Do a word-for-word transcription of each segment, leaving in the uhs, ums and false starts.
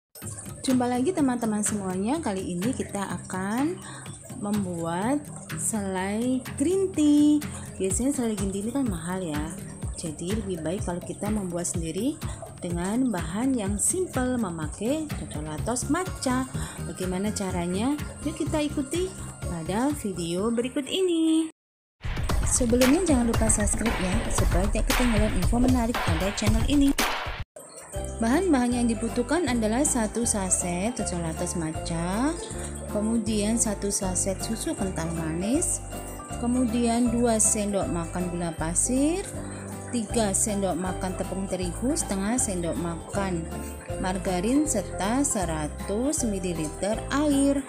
Jumpa lagi teman-teman semuanya. Kali ini kita akan membuat selai green tea. Biasanya selai green tea ini kan mahal ya, jadi lebih baik kalau kita membuat sendiri dengan bahan yang simple, memakai cocollatos matcha. Bagaimana caranya? Yuk kita ikuti pada video berikut ini. Sebelumnya jangan lupa subscribe ya, supaya tidak ketinggalan info menarik pada channel ini. Bahan-bahan yang dibutuhkan adalah satu saset cocollatos matcha, kemudian satu saset susu kental manis, kemudian dua sendok makan gula pasir, tiga sendok makan tepung terigu, setengah sendok makan margarin, serta seratus mililiter air.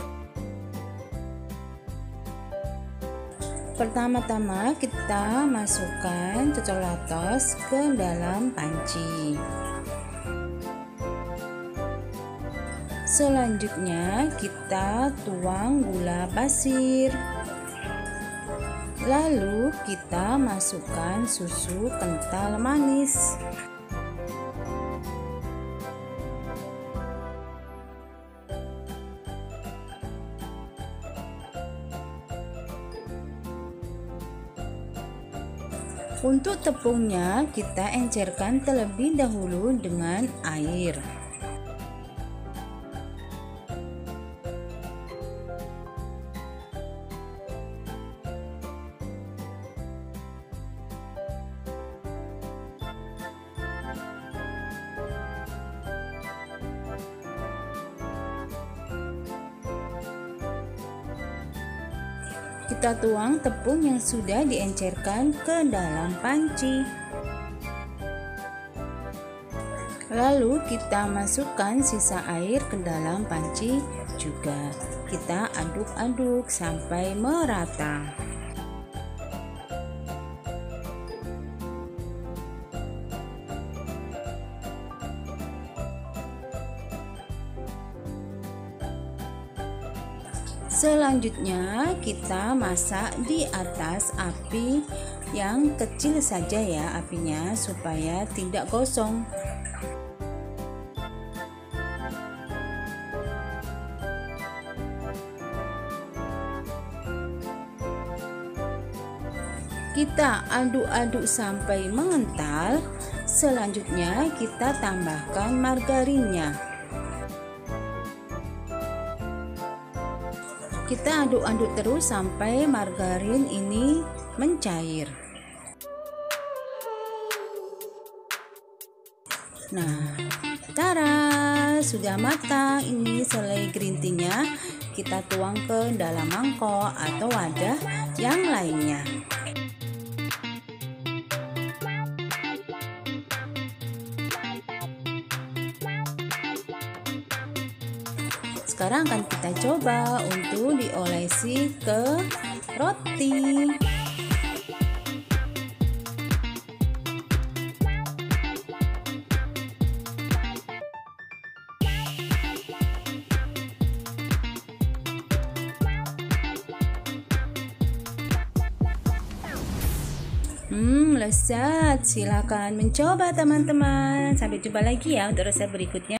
Pertama-tama kita masukkan cocollatos ke dalam panci. Selanjutnya kita tuang gula pasir. Lalu kita masukkan susu kental manis. Untuk tepungnya kita encerkan terlebih dahulu dengan air. Kita tuang tepung yang sudah diencerkan ke dalam panci. Lalu kita masukkan sisa air ke dalam panci juga. Kita aduk-aduk sampai merata. Selanjutnya kita masak di atas api yang kecil saja ya apinya, supaya tidak gosong. Kita aduk-aduk sampai mengental. Selanjutnya kita tambahkan margarinnya. Kita aduk-aduk terus sampai margarin ini mencair. Nah, tara, sudah matang ini selai green tea-nya. Kita tuang ke dalam mangkok atau wadah yang lainnya. Sekarang akan kita coba untuk diolesi ke roti. Hmm, lezat. Silakan mencoba teman-teman. Sampai jumpa lagi ya untuk resep berikutnya.